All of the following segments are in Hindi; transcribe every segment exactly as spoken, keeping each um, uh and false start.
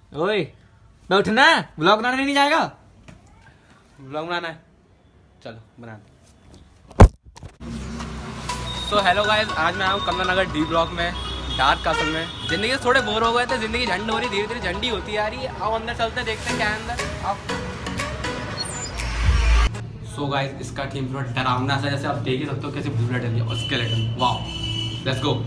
ओए मैं उठना, व्लॉग बनाने नहीं जाएगा? व्लॉग बनाना है, चलो बना। सो हेलो गाइस, आज मैं आया हूँ कमला नगर डी ब्लॉक में, डार्क कासल में। जिंदगी से थोड़े बोर हो गए थे, जिंदगी झंड हो रही, धीरे धीरे झंडी होती आ रही है। आओ अंदर चलते, देखते हैं क्या है अंदर। आओ। सो गाइस, इसका थीम थोड़ा डरावना सा, जैसे आप देख ही सकते हो कैसे बुलेट है और स्केलेटन। Wow, let's go.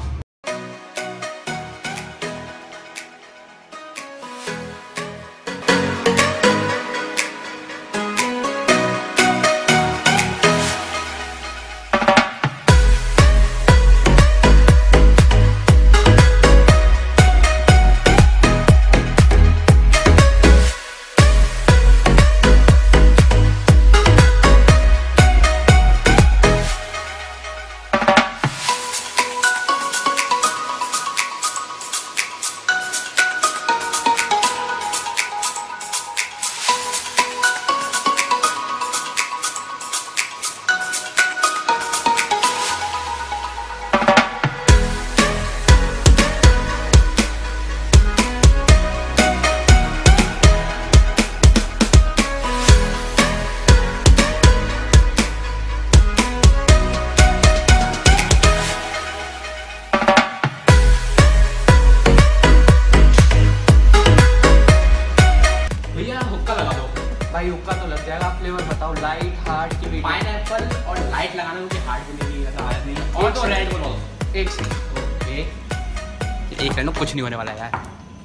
भाई हुक्का तो लग जाएगा। फ्लेवर बताओ, लाइट, हार्ड की? पाइनएप्पल और लाइट लगाना, क्योंकि हार्ड भी नहीं है, हार्ड नहीं है। और तो रेड बोलो एक से ओके, एक रेड कुछ नहीं होने वाला यार।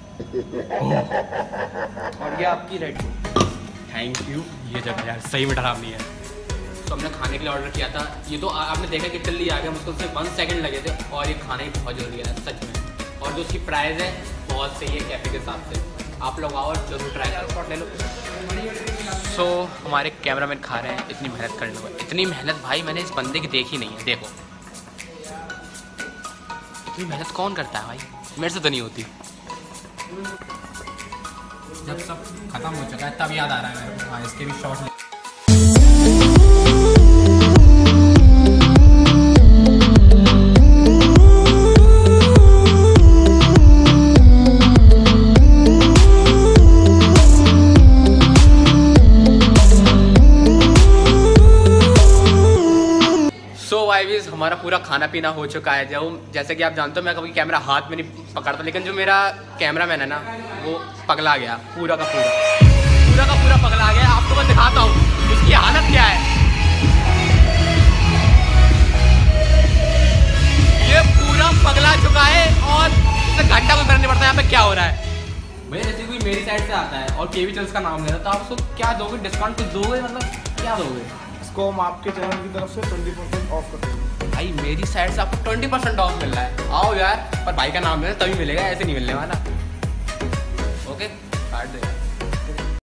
और ये आपकी रेड को थैंक यू। ये जगह यार सही में डरावनी है। तो हमने खाने के लिए ऑर्डर किया था। ये तो आपने देखा कि जल्दी आ गया, मुझको उससे वन सेकंड लगे थे और ये खाना ही बहुत जल्दी आया सच में। और जो उसकी प्राइस है बहुत सही है कैफे के हिसाब से। आप लोग आओ और जरूर ट्राई करो, ले लो। सो so, हमारे कैमरामैन खा रहे हैं इतनी मेहनत करने को। इतनी मेहनत भाई मैंने इस बंदे की देखी नहीं है। देखो इतनी मेहनत कौन करता है भाई, मेरे से तो नहीं होती। जब सब खत्म हो चुका है तब याद आ रहा है मेरे को। हाँ, इसके भी शॉर्ट। गाइस हमारा पूरा खाना पीना हो चुका है। जो जैसे कि आप जानते हो मैं कभी कैमरा हाथ में नहीं पकड़ता, लेकिन जो मेरा कैमरामैन है ना वो पगला गया, पूरा का पूरा पूरा का पूरा पगला गया। आपको मैं दिखाता हूँ उसकी हालत क्या है। ये पूरा पगला चुका है और इसे घंटा को करना पड़ता है यहाँ पे क्या हो रहा है। भैया जैसे कोई मेरी साइड से आता है और केवी चल्स का नाम ले रहा है तो आप उसको क्या दोगे, डिस्काउंट कुछ दोगे, मतलब क्या दोगे? इसको हम आपके चैनल की तरफ से ट्वेंटी परसेंट ऑफ कर देंगे। भाई मेरी साइड से आपको ट्वेंटी परसेंट ऑफ मिल रहा है। आओ यार, पर भाई का नाम लेना तभी मिलेगा, ऐसे नहीं मिलने वाला। ओके काट दे।